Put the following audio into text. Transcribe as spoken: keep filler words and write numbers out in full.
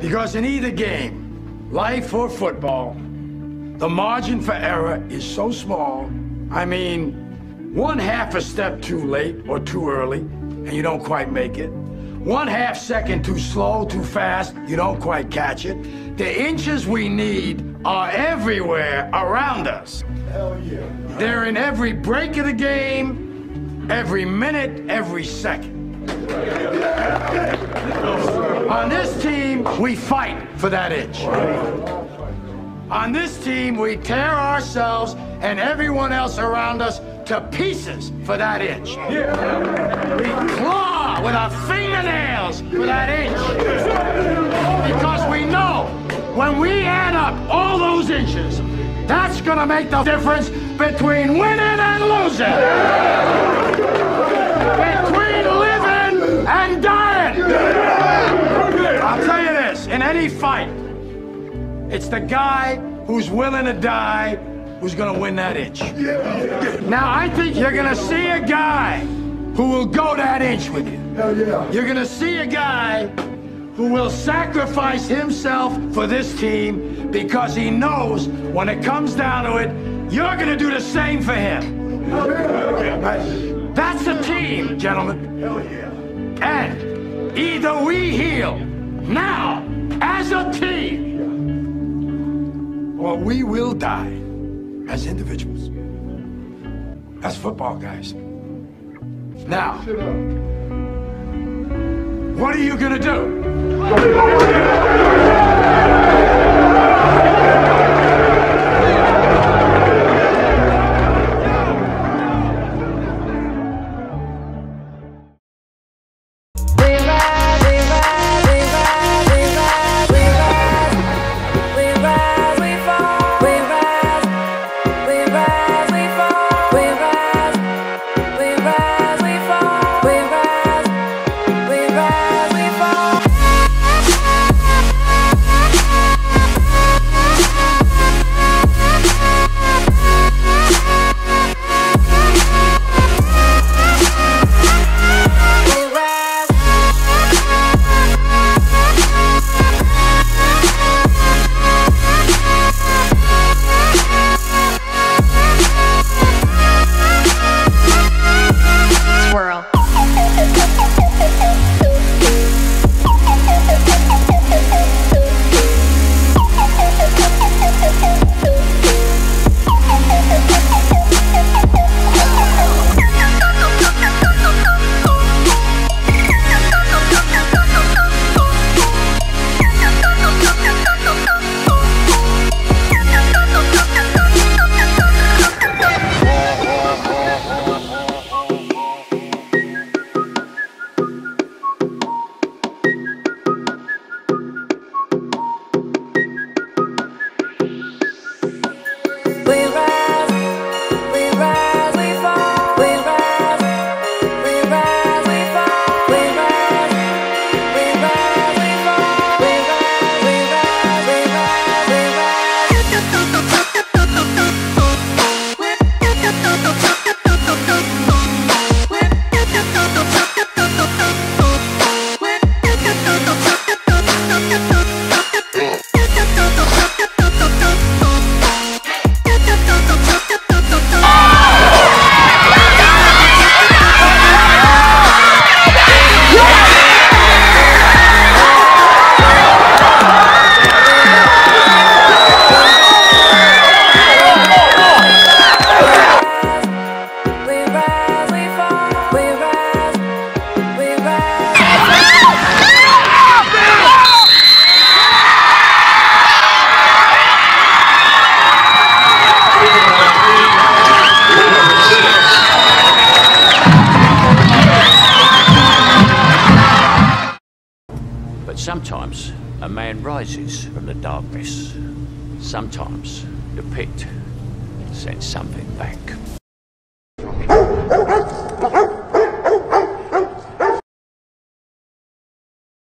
Because in either game, life or football, the margin for error is so small. I mean, one half a step too late or too early, and you don't quite make it. One half second too slow, too fast, you don't quite catch it. The inches we need are everywhere around us. Hell yeah. They're in every break of the game, every minute, every second. On this team, we fight for that inch. On this team, we tear ourselves and everyone else around us to pieces for that inch. We claw with our fingernails for that inch. Because we know when we add up all those inches, that's gonna make the difference between winning and losing. Between living and dying. I'll tell you this, in any fight, it's the guy who's willing to die who's gonna win that inch. Now, I think you're gonna see a guy who will go that inch with you. You're gonna see a guy who will sacrifice himself for this team because he knows when it comes down to it, you're gonna do the same for him. That's a team, gentlemen. And either we heal now as a team, or we will die as individuals. That's football, guys. Now, what are you gonna do? Sometimes a man rises from the darkness. Sometimes the pit sends something back.